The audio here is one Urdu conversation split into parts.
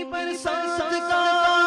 برسات کا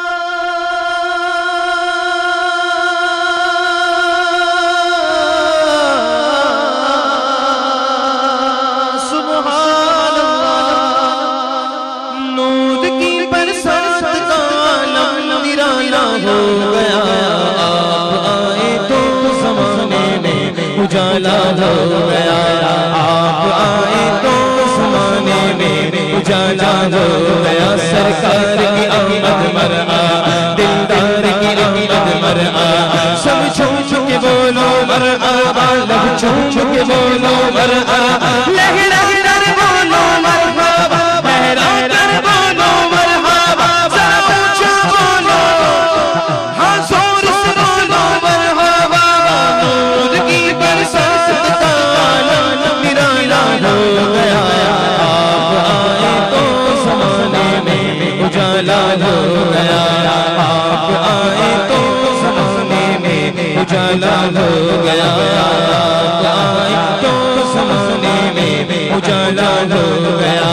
سبحان اللہ، نور کی برسات کا عالم نرالا ہو گیا، آپ آئے تو زمانے میں اجالا ہو گیا، آپ آئے تو زمانے میں اجالا ہو گیا، سرکار کی آمد مرحبا، دلدار کی آمد مرحبا، سب چھوم کے بولو مرحبا، لب چھوم کے بولو مرحبا، لہرا کر بولو مرحبا، لہرا کر بولو مرحبا، ذرا اونچا بولو، ہاں زور سے بولو مرحبا، نور کی برسات کا عالم نرالا ہو گیا، آپ آئے تو زمانے میں اجالا ہو گیا، آپ آئے تو زمانے میں اجالا ہو گیا، آپ آئے تو زمانے میں اجالا ہو گیا،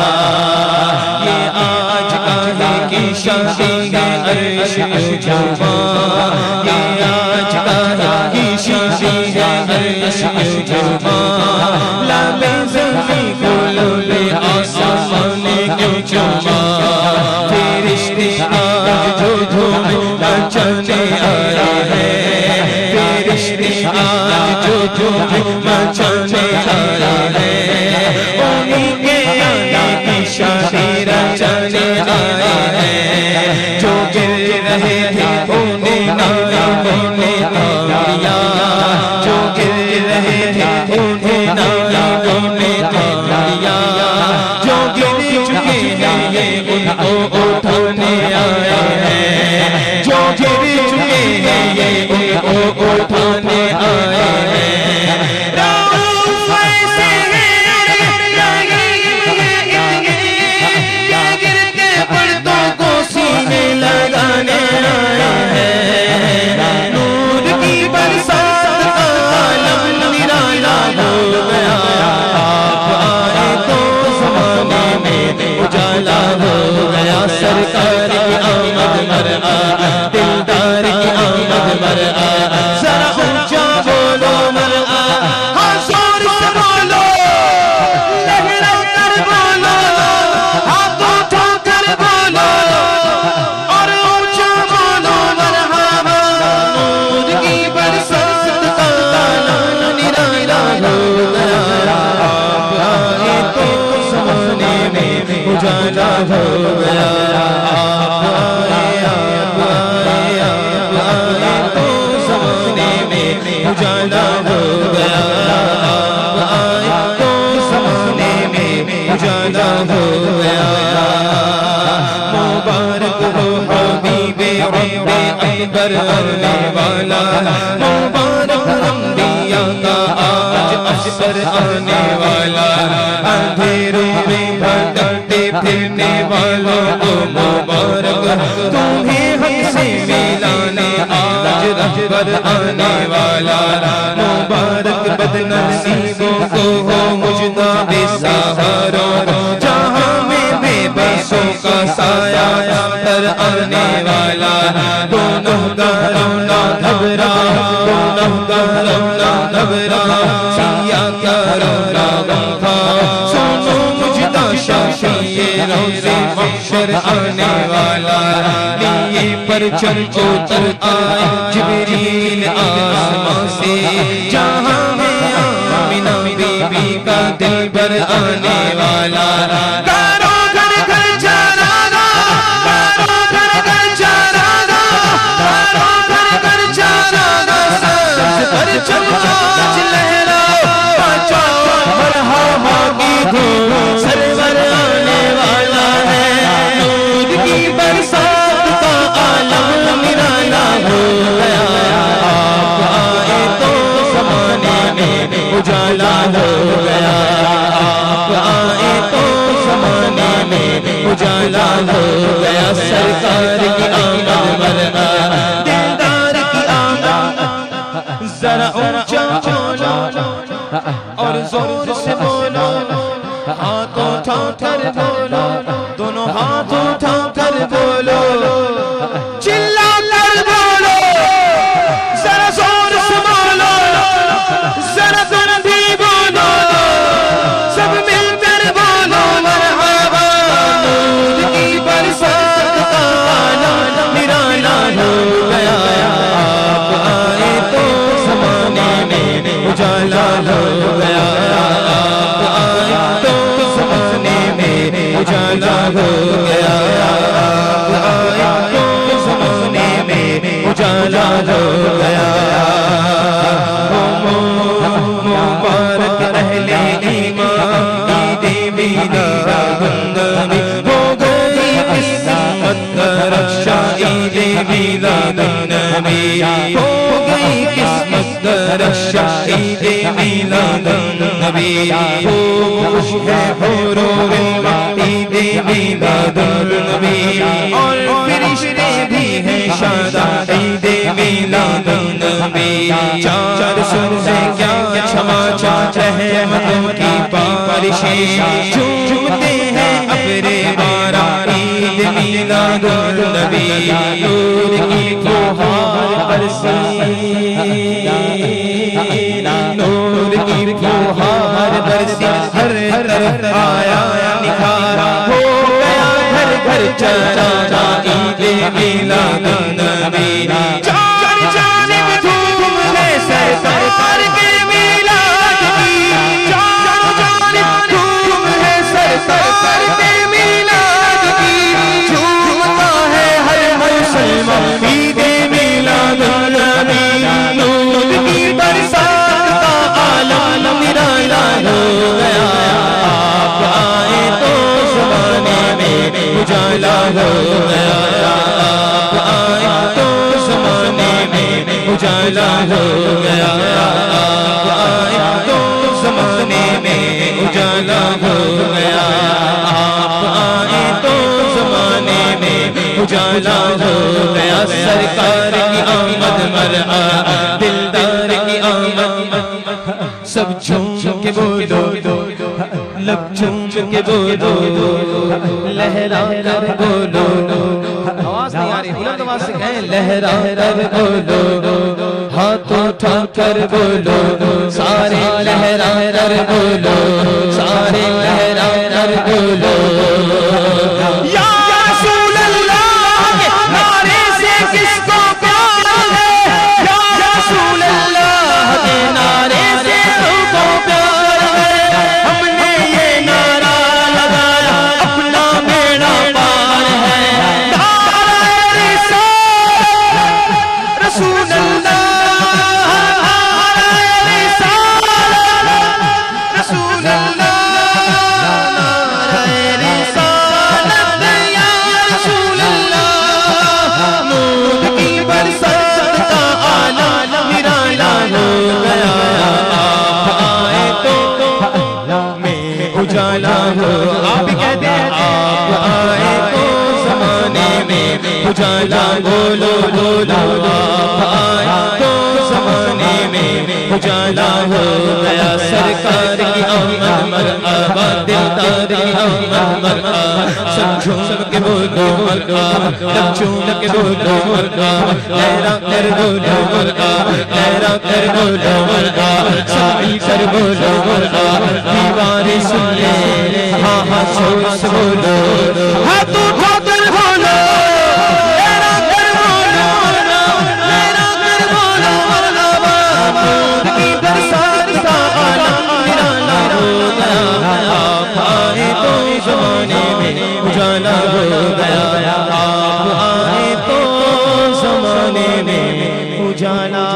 یہ آج کاہے کی شادی ہے عرش اجوبا، یہ آج کاہے کی شادی ہے عرش اجوبا، لب زمین کو لولے آسمان کیوں چوما، فرشتے آج جو دھوم مچانے آئے ہیں، فرشتے آج جو دھوم مچانے آئے ہیں، انہیں کے آنے کی شادی رچانے آئے ہیں، جو گر رہے تھے انہیں نائبوں نے تھام لیا، جو گر رہے تھے انہیں نائبوں نے تھام لیا، جو گر چکے ہیں یہ ان کو اٹھانے آئے ہیں، جو گر چکے ہیں یہ ان کو اٹھانے آئے ہیں، رؤوف ایسے یہ گرتے پردوں کو سینے لگانے آئے ہیں، نور کی برسات کا عالم نرالا ہو گیا، آپ آئے تو زمانے میں اجالا ہو گیا، سرکار کی آمد مرحبا، دلدار کی آمد مرحبا، ذرا اونچا بولو مرحبا، ہاں زور سے بولو، لہرا کر بولو، ہاتھ اٹھا کر بولو، اور اونچا بولو مرحبا، نور کی برسات کا عالم نرالا ہو گیا، آپ آئے تو زمانے میں اجالا ہو گیا، آپ آئے تو زمانے میں اجالا ہو گیا، آپ آئے تو زمانے میں اجالا ہو گیا، مبارک ہو حبیب رب اکبر آنے والا، مبارک انبیاء کا آج اشر آنے والا، اندھیروں میں بھٹکتے پھرنے والوں کو مبارک، تمہیں حق سے ملانے آج رہبر آنے والا، مبارک بدنصیبوں کو ہو مجدہ بے سہاروں، جہاں میں بے بسوں کا سایہ تر آنے والا، دونوں کا رونا گھبرا، دونوں کا رونا گھبرا، سیاہ کا رونا غم تھا، سنو مجدہ شافی روزے محشر آنے والا، لیے پرچم اتر آئے جبریل آسمان سے، جہاں میں آمنہ بی بی کا دل بر آنے والا، کاروں گھر گھر چراغا، کاروں گھر گھر چراغا، کاروں گھر گھر چراغا، سبز پرچم آج لہراؤ، بچاؤ مرحبا کی دھوم، سرور آنے والا ہے، نور کی برسات کا عالم نرالا ہو گیا، آپ آئے تو زمانے میں اجالا ہو گیا، آپ آئے تو زمانے میں اجالا ہو گیا، سرکار کی آمد مرحبا، دلدار کی آمد، ذرا اونچا بولو اور زور سے بولو، ہاتھ اٹھا کر بولو، دونوں ہاتھ اٹھا کر ہو گیا زمانے میں اجالا ہو گیا مبارک اہل ایمان عید میلاد النبی ہو گئی قسمت درخشاں عید میلاد النبی ہو گئی قسمت درخشاں عید میلاد النبی خوش ہے حور و غلمان عید میلاد النبی اور فرشتے بھی ہیں شاداں عید میلاد النبی چار سر سے کیا چھما چھا رحمتوں کی بارشیں جھومتے ہیں ابر باران عید میلاد النبی نور کی فوہار برسی نور کی فوہار برسی ہر طرف آیا نکھار ہو گیا گھر گھر چراغاں عید میلاد النبی چار جانب دھوم ہے سرکار کے میلاد کی چار جانب دھوم ہے سرکار کے میلاد کی جھومتا ہے ہر مسلمان عید میلاد النبی نور کی برسات کا عالم نرالا ہو گیا آپ آئے تو زمانے میں اجالا ہو گیا آپ آئے تو زمانے میں اجالا ہو گیا آپ آئے تو زمانے میں اجالا ہو گیا آپ آئے تو زمانے میں اجالا ہو گیا سرکار کی آمد مرحبا دلدار کی آمد سب جھوم کے بولو لب جھوم کے بولو لہرا کر بولو آواز نہیں آ رہی بلند آواز سے کہیں لہرا کر بولو ہاتھ اٹھا کر بولو سارے لہرا کر بولو سارے لہرا کر بولو یا رسول اللہ کے نعرے سے کس کو پیار ہے یا رسول اللہ کے نعرے سے ہم کو پیار ہے ہم نے یہ نعرہ لگایا اپنا بیڑا پار ہے نعرہ رسالت رسول اللہ رسول اللہ اجالا ہو آپ کہتے ہیں آپ آئے تو زمانے میں اجالا بولو بولو آپ آئے تو زمانے میں اجالا ہو گیا سرکار کی آمد مرحبا دلدار کی آمد مرحبا سب جھوم کے بولو مرحبا سب جھوم کے بولو مرحبا لہرا کر بولو مرحبا لہرا کر بولو مرحبا سمجھ کر بولو مرحبا دیوارے سن لے ہاں ہاں شور سے بولو ہاتھ اٹھا کر بولو لہرا کر بولو لہرا کر بولو مرحبا نور کی برسات کا عالم نرالا ہو گیا آپ آئے تو زمانے میں اجالا ہو گیا آپ آئے تو زمانے میں اجالا